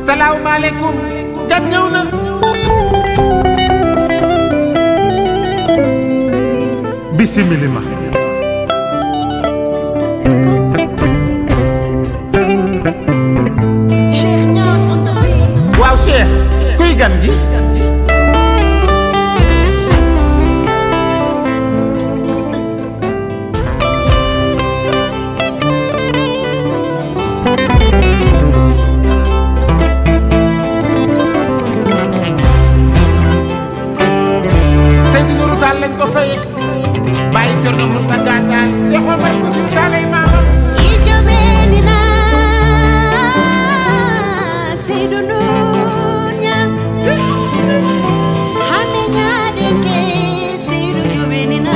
salaamaaleykum gan ñëw na bisimilima Cheikh Niang on the beat. waaw Cheikh kuy gan gi lañ ko fay bàyyi kër na mu tàggaataan Cheikh Omar Foutiyou Tall ay maamam yi jobeni na Seydou Nuña hame ñaade ke Seydou jobeni na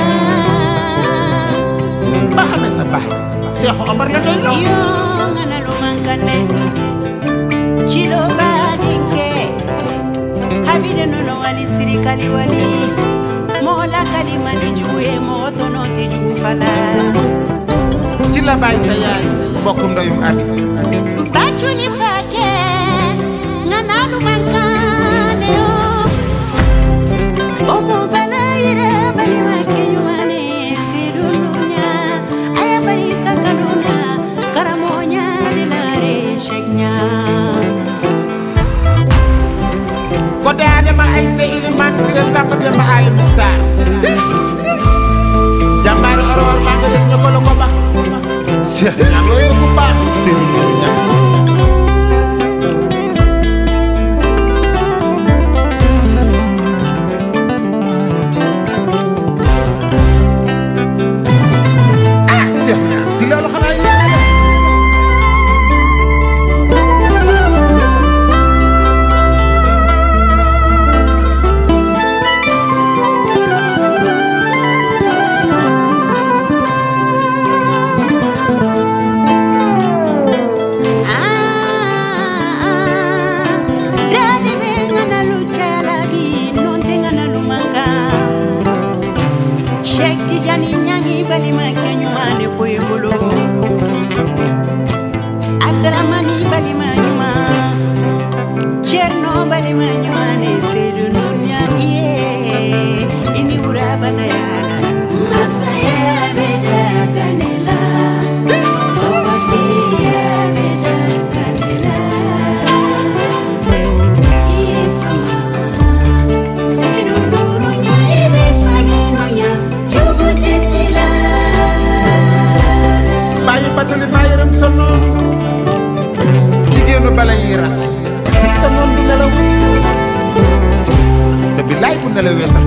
ba xame sa baay Cheikh Omar la doy loo yo ngana lu mankane chilo badinke habide nono wali sirikali wali mola kalima ni juwe moto no ti jufala ci la bay sa yaay bokkum ndoyum abi bachuni fake ngana lu mankane yo omo balaire bali wake nyumane sidunya aya bari kakanuna karamonya dilare sheknya ko daade ma ay se iliman sire sakko de ma ali mustar jambar oror ma nga des ñoko ko ba Cheikh Niang loy ko baax Seydou Niang ah Cheikh Niang di loolu xanaa batuli mayeram sono jigéenu balayira sa moom du nelaw te billaay bu nelawee sax